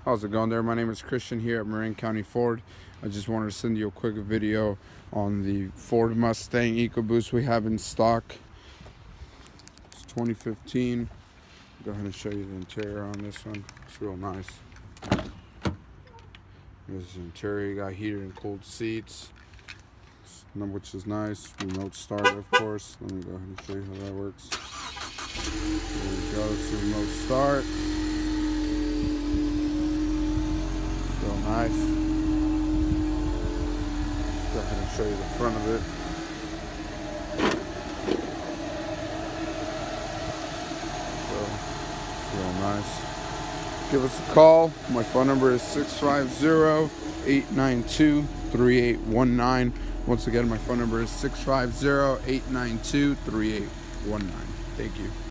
How's it going there? My name is Christian here at Marin County Ford. I just wanted to send you a quick video on the Ford Mustang Ecoboost we have in stock. It's 2015. Go ahead and show you the interior on this one. It's real nice. There's the interior. You got heated and cooled seats, which is nice. Remote start, of course. Let me go ahead and show you how that works. There we go. It's remote start. Real nice. Go ahead and show you the front of it. So, real nice. Give us a call. My phone number is 650-892-3819. Once again, my phone number is 650-892-3819. Thank you.